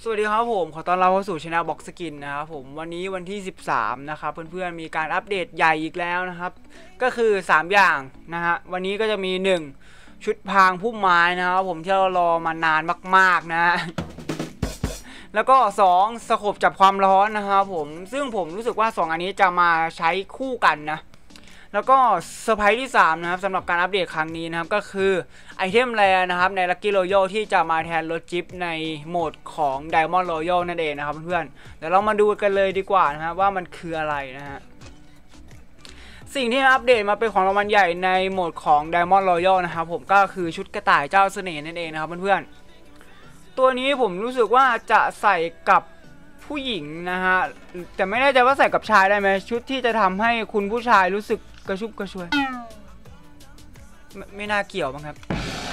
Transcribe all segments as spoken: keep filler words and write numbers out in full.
สวัสดีครับผมขอต้อนรับเข้าสู่ช่องบ็อกสกินนะครับผมวันนี้วันที่สิบสามนะครับเพื่อนๆมีการอัปเดตใหญ่อีกแล้วนะครับก็คือสามอย่างนะฮะวันนี้ก็จะมีหนึ่งชุดพรางพุ่มไม้นะครับผมที่เรารอมานานมากๆนะฮะแล้วก็สองสโคปจับความร้อนนะครับผมซึ่งผมรู้สึกว่าสองอันนี้จะมาใช้คู่กันนะแล้วก็เซอร์ไพรส์ที่สามนะครับสำหรับการอัปเดตครั้งนี้นะครับก็คือไอเทมแรนะครับใน Lucky Royale ที่จะมาแทนรถจิ๊บในโหมดของ Diamond Royale นั่นเองนะครับเพื่อนๆเดี๋ยวเรามาดูกันเลยดีกว่านะฮะว่ามันคืออะไรนะฮะสิ่งที่อัปเดตมาเป็นของรางวัลใหญ่ในโหมดของ Diamond Royale นะครับผมก็คือชุดกระต่ายเจ้าเสน่ห์นั่นเองนะครับเพื่อนๆตัวนี้ผมรู้สึกว่าจะใส่กับผู้หญิงนะฮะแต่ไม่แน่ใจว่าใส่กับชายได้ไหมชุดที่จะทำให้คุณผู้ชายรู้สึกกระชุ่มกระชวย ไม, ไม่น่าเกี่ยวมั้งครับ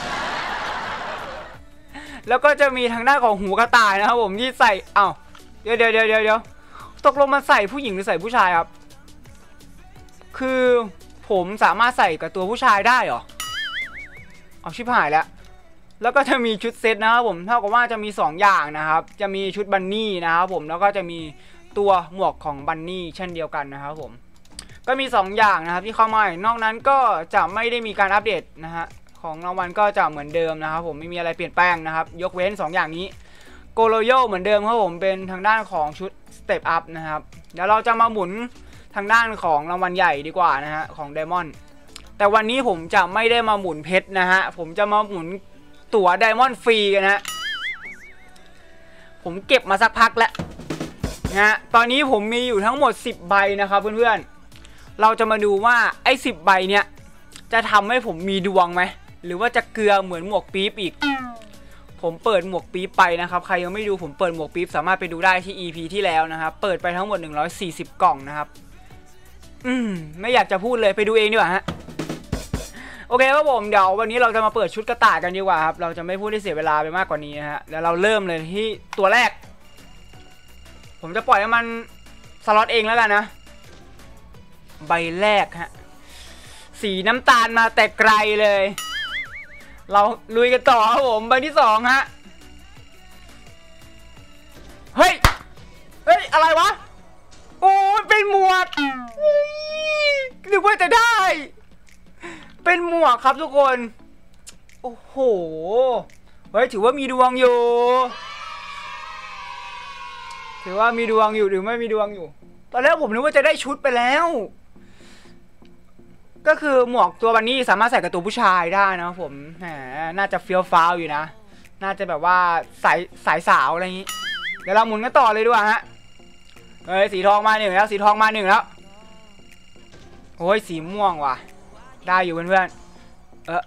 แล้วก็จะมีทางด้านของหูกระต่ายนะครับผมที่ใส่อ้าวเดี๋ยวเดี๋ยวเดี๋ยวเดี๋ยวตกลงมันใส่ผู้หญิงหรือใส่ผู้ชายครับคือผมสามารถใส่กับตัวผู้ชายได้เหรอเอาชิบหายแล้วแล้วก็จะมีชุดเซตนะครับผมเท่ากับว่าจะมีสองอย่างนะครับจะมีชุดบันนี่นะครับผมแล้วก็จะมีตัวหมวกของบันนี่เช่นเดียวกันนะครับผมก็มีสองอย่างนะครับที่เข้ามานอกนั้นก็จะไม่ได้มีการอัปเดตนะฮะของรางวัลก็จะเหมือนเดิมนะครับผมไม่มีอะไรเปลี่ยนแปลงนะครับยกเว้นสองอย่างนี้โกโลโยเหมือนเดิมครับผมเป็นทางด้านของชุดสเต็ปอัพนะครับเดี๋ยวเราจะมาหมุนทางด้านของรางวัลใหญ่ดีกว่านะฮะของไดมอนด์แต่วันนี้ผมจะไม่ได้มาหมุนเพชรนะฮะผมจะมาหมุนตั๋วไดมอนด์ฟรีกันนะผมเก็บมาสักพักแล้วนะฮะตอนนี้ผมมีอยู่ทั้งหมดสิบใบนะครับเพื่อนๆเราจะมาดูว่าไอ้สิบใบเนี้ยจะทำให้ผมมีดวงไหมหรือว่าจะเกลือเหมือนหมวกปี๊บอีกผมเปิดหมวกปี๊บไปนะครับใครยังไม่ดูผมเปิดหมวกปี๊บสามารถไปดูได้ที่ อี พี ที่แล้วนะครับเปิดไปทั้งหมดหนึ่งร้อยสี่สิบกล่องนะครับอืมไม่อยากจะพูดเลยไปดูเองดีกว่าฮะโอเคครับผมเดี๋ยววันนี้เราจะมาเปิดชุดกระต่ายกันดีกว่าครับเราจะไม่พูดให้เสียเวลาไปมากกว่านี้นะฮะแล้วเราเริ่มเลยที่ตัวแรกผมจะปล่อยให้มันสล็อตเองแล้วกันนะใบแรกฮะสีน้ำตาลมาแต่ไกลเลยเราลุยกันต่อครับผมใบที่สองฮะเฮ้ยเฮ้ยอะไรวะโอ้ยเป็นหมวกนึกว่าจะได้เป็นหมวกครับทุกคนโอ้โหเฮ้ยถือว่ามีดวงอยู่ถือว่ามีดวงอยู่หรือไม่มีดวงอยู่ตอนแรกผมนึกว่าจะได้ชุดไปแล้วก็คือหมวกตัวบันนี่สามารถใส่กับตัวผู้ชายได้นะผมแหมน่าจะเฟี้ยวฟ้าวอยู่นะน่าจะแบบว่าสายสายสาวอะไรอย่างนี้เดี๋ยวเราหมุนกันต่อเลยดีกว่าฮะเฮ้ยสีทองมาหนึ่งแล้วสีทองมาหนึ่งแล้วโอ้ยสีม่วงว่ะได้อยู่เพื่อนๆเออ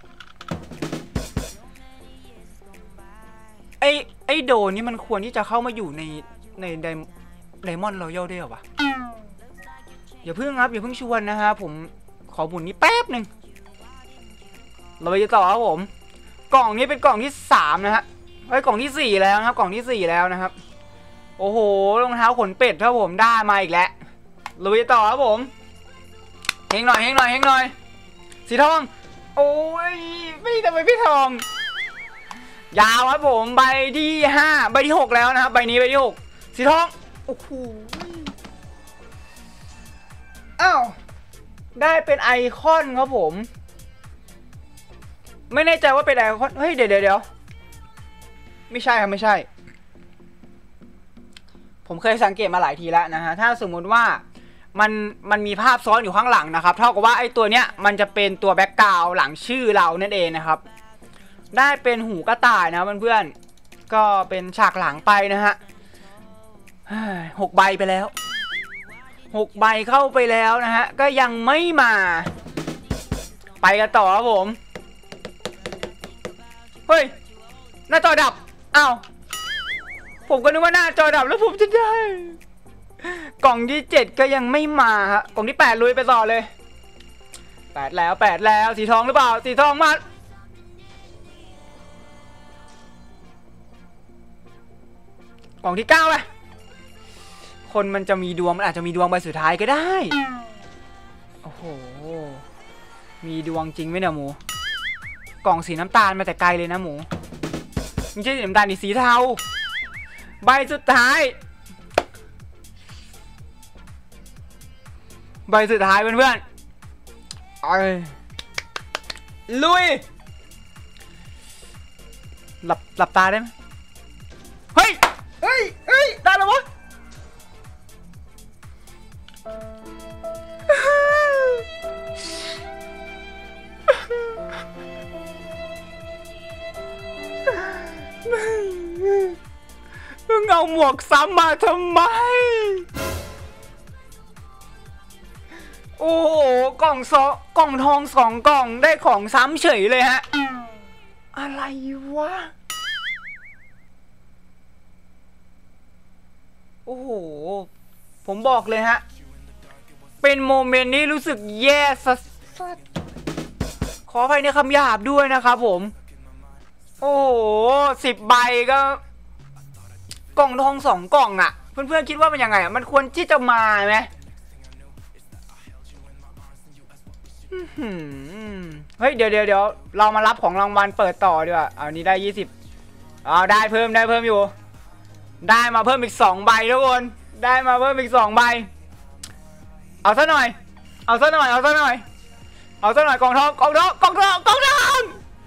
ไอไอโดนนี่มันควรที่จะเข้ามาอยู่ในในไดไดมอนด์รอยัลได้หรอวะอย่าเพิ่งครับอย่าเพิ่งชวนนะฮะผมขอหมุนนี้แป๊บหนึ่งเราไปต่อครับผมกล่องนี้เป็นกล่องที่สามนะฮะไอ้กล่องที่สี่แล้วนะครับกล่องที่สี่แล้วนะครับโอ้โหรองเท้าขนเป็ดครับผมได้มาอีกแล้วเราไปต่อครับผมเฮงหน่อยเฮงหน่อยเฮงหน่อยสีทองโอ้ยไม่ทำไมพี่ทองยาวครับผมใบที่ห้าใบที่หกแล้วนะครับใบนี้ใบที่หกสีทองโอ้โหอ้าวได้เป็นไอคอนครับผมไม่แน่ใจว่าเป็นไอคอนเฮ้ยเดี๋ยวเดี๋ยวไม่ใช่ครับไม่ใช่ผมเคยสังเกตมาหลายทีแล้วนะฮะถ้าสมมุติว่ามันมันมีภาพซ้อนอยู่ข้างหลังนะครับเท่ากับว่าไอตัวเนี้ยมันจะเป็นตัวแบ็กกราวด์หลังชื่อเรานั่นเองนะครับได้เป็นหูกระต่ายนะเพื่อนๆก็เป็นฉากหลังไปนะฮะหกใบไปแล้วหกใบเข้าไปแล้วนะฮะก็ยังไม่มาไปกันต่อครับผมเฮ้ยหน้าจอดับอ้าวผมก็นึกว่าหน้าจอดับแล้วผมจะได้กล่องที่เจ็ดก็ยังไม่มาฮะกล่องที่แปดลุยไปต่อเลยแปดแล้วแปดแล้วสีทองหรือเปล่าสีทองมากล่องที่เก้าไปคนมันจะมีดวงมันอาจจะมีดวงใบสุดท้ายก็ได้โอ้โหมีดวงจริงไหมเนี่ยหมูกล่องสีน้ำตาลมาแต่ไกลเลยนะหมูไม่ใช่สีน้ำตาลนี่สีเทาใบสุดท้ายใบสุดท้ายเพื่อนๆไอ้ลุยหลับหลับตาได้ไหมเฮ้ยเฮ้ยเฮ้ยได้แล้ววะมึงเอาหมวกซ้ำมาทำไมโอ้โหกล่องสองกล่องทองสองกล่องได้ของซ้ำเฉยเลยฮะอะไรวะโอ้โหผมบอกเลยฮะเป็นโมเมนต์นี้รู้สึกแย่สัสขออภัยในคำหยาบด้วยนะครับผมโอ้โหสิบใบก็กล่องทองสองกล่องอะเพื่อนๆคิดว่ามันยังไงอะมันควรที่จะมาไหมเฮ้ยเดี๋ยวเดี๋ยวเดี๋ยวเรามารับของรางวัลเปิดต่อดีกว่าเอานี้ได้ยี่สิบเอาได้เพิ่มได้เพิ่มอยู่ได้มาเพิ่มอีกสองใบทุกคนได้มาเพิ่มอีกสองใบเอาซะหน่อยเอาซะหน่อยเอาซะหน่อยเอาซะหน่อยกล่องทองกล่องทองกล่องทองกล่องทอง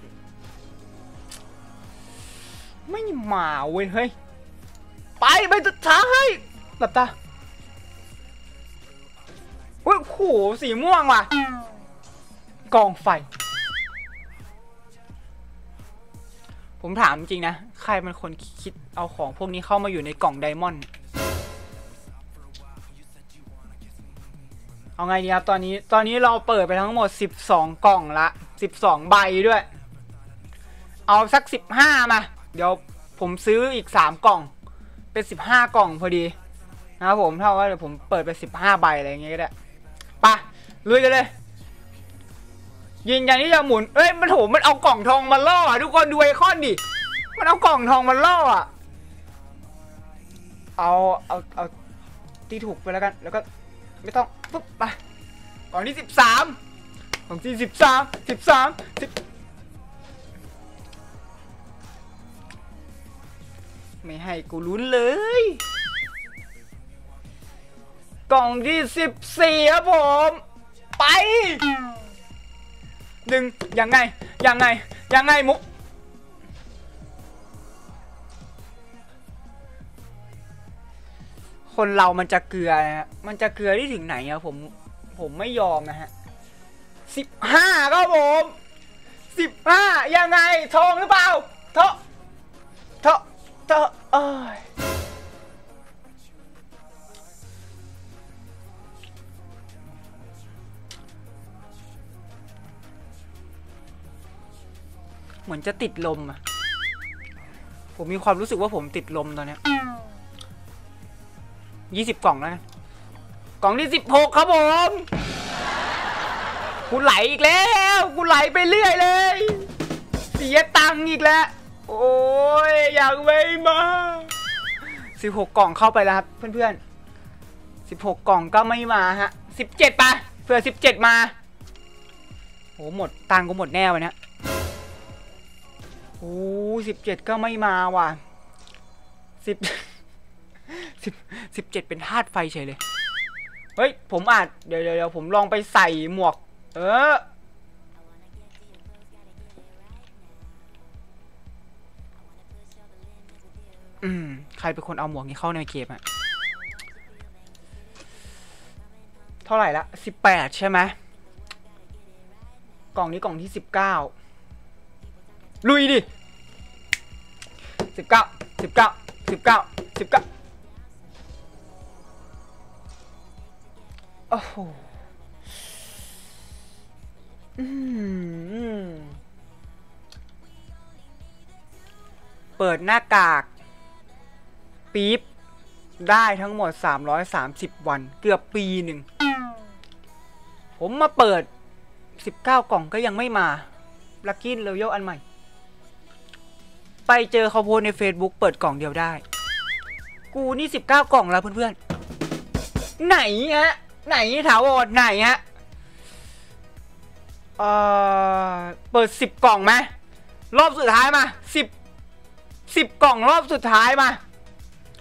ไม่มาเว้ยเฮ้ยไปไปสุดท้ายหลับตาโอ้ยโหสีม่วงว่ะกองไฟผมถามจริงนะใครเป็นคนคิดเอาของพวกนี้เข้ามาอยู่ในกล่องไดมอนด์เอาไงดีครับตอนนี้ตอนนี้เราเปิดไปทั้งหมดสิบสองกล่องละสิบสองใบด้วยเอาสักสิบห้ามาเดี๋ยวผมซื้ออีกสามกล่องเป็นสิบห้ากล่องพอดีนะครับผมเท่ากับเดี๋ยวผมเปิดไปสิบห้าใบอะไรอย่างเงี้ยก็ได้ไปลุยกันเลยยิงอย่างที่จะหมุนเอ้ยมันโหมันเอากล่องทองมาล่อทุกคนดูไอคอนดิมันเอากล่องทองมาล่ออ่ะเอาเอาเอาที่ถูกไปแล้วกันแล้วก็ไม่ต้องปุ๊บไปกล่องที่สิบสามกล่องที่สิบสามสิบสามสิบไม่ให้กูลุ้นเลยกล่องที่สิบสี่ครับผมไปหนึ่งยังไงยังไงยังไงมุกคนเรามันจะเกลือนะฮะมันจะเกลือที่ถึงไหนอะผมผมไม่ยอมนะฮะสิบห้าครับผมสิบห้ายังไงทองหรือเปล่าเถอะเถอะเถอะเอ้ยเหมือนจะติดลมอะผมมีความรู้สึกว่าผมติดลมตอนนี้ยี่สิบกล่องแล้วนะกล่องที่สิบหกครับผมกูไหลอีกแล้วกูไหลไปเรื่อยเลยเสียตังค์อีกแล้วโอ้ยอยากไปมาสิบหกกล่องเข้าไปแล้วครับเพื่อนๆสิบหกกล่องก็ไม่มาฮะสิบเจ็ดไปเผื่อสิบเจ็ดมาโอ้หมดตังค์กูหมดแน่วันนี้โอ้สิบเจ็ดก็ไม่มาว่ะสิบสิบสิบเจ็ดเป็นธาตุไฟเฉยเลยเฮ้ยผมอาจเดี๋ยวเดี๋ยวผมลองไปใส่หมวกเอออืมใครเป็นคนเอาหมวกนี้เข้าในเกมอะเท่าไหร่ละสิบแปดใช่ไหมกล่องนี้กล่องที่สิบเก้าลุยดิสิบเก้าสิบเก้าสิบเก้าสิบเก้าโอ้โหเปิดหน้ากากปี๊บได้ทั้งหมดสามร้อยสามสิบวันเกือบปีหนึ่งผมมาเปิดสิบเก้ากล่องก็ยังไม่มาลัคกี้เลเวลอันใหม่ไปเจอเขาโพสใน Facebook เปิดกล่องเดียวได้กูนี่สิบเก้ากล่องแล้วเพื่อนๆไหนฮะไหนถาวรไหนฮะเอ่อเปิดสิบกล่องไหมรอบสุดท้ายมาสิบสิบกล่องรอบสุดท้ายมา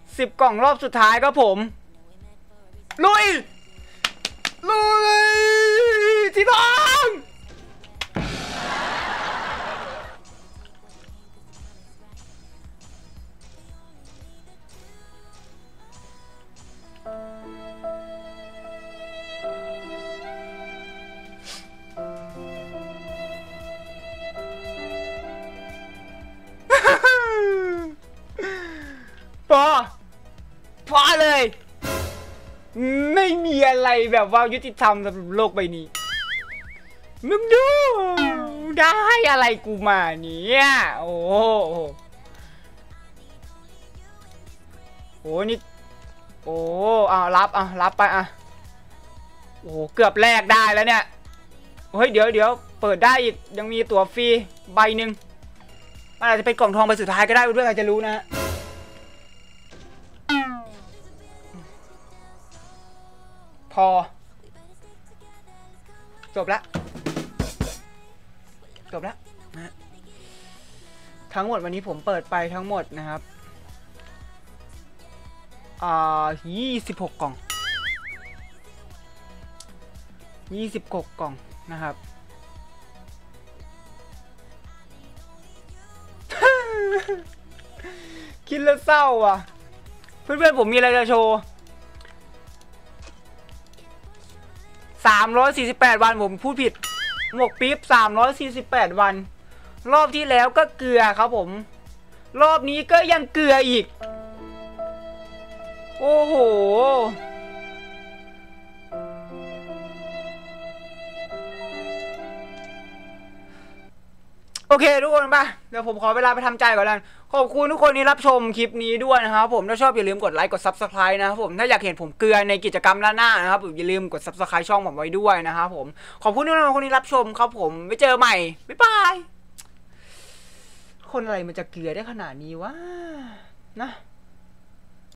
สิบกล่องรอบสุดท้ายครับผมลุยลุยสีทองพอพอเลยไม่มีอะไรแบบว่ายุติธรรมสำหรับโลกใบนี้มึงดูได้อะไรกูมาเนี่ยโอ้โหโอ้นี่โอ้อ่ะรับอ่ะรับไปอ่ะโอ้เกือบแลกได้แล้วเนี่ยเฮ้ยเดี๋ยวเดี๋ยวเปิดได้อีกยังมีตั๋วฟรีใบหนึ่งมันอาจจะเป็นกล่องทองใบสุดท้ายก็ได้ด้วยใครจะรู้นะพอจบแล้วจบแล้วนะทั้งหมดวันนี้ผมเปิดไปทั้งหมดนะครับอ่ายี่สิบหกกล่องยี่สิบหกกล่องนะครับ คิดแล้วเศร้าอ่ะเพื่อนๆผมมีอะไรจะโชว์สามร้อยสี่สิบแปดวันผมพูดผิดหมวกปิ๊บสามร้อยสี่สิบแปดวันรอบที่แล้วก็เกลือครับผมรอบนี้ก็ยังเกลืออีกโอ้โหโอเคทุกคนป่ะเดี๋ยวผมขอเวลาไปทำใจก่อนแล้วขอบคุณทุกคนที่รับชมคลิปนี้ด้วยนะครับผมถ้าชอบอย่าลืมกดไลค์กด ซับสไครบ์ นะครับผมถ้าอยากเห็นผมเกลือในกิจกรรมหน้าๆนะครับอย่าลืมกด ซับสไครบ์ ช่องผมไว้ด้วยนะครับผมขอบคุณทุกคนที่รับชมครับผมไว้เจอใหม่บ๊ายบายคนอะไรมันจะเกลือได้ขนาดนี้วะนะ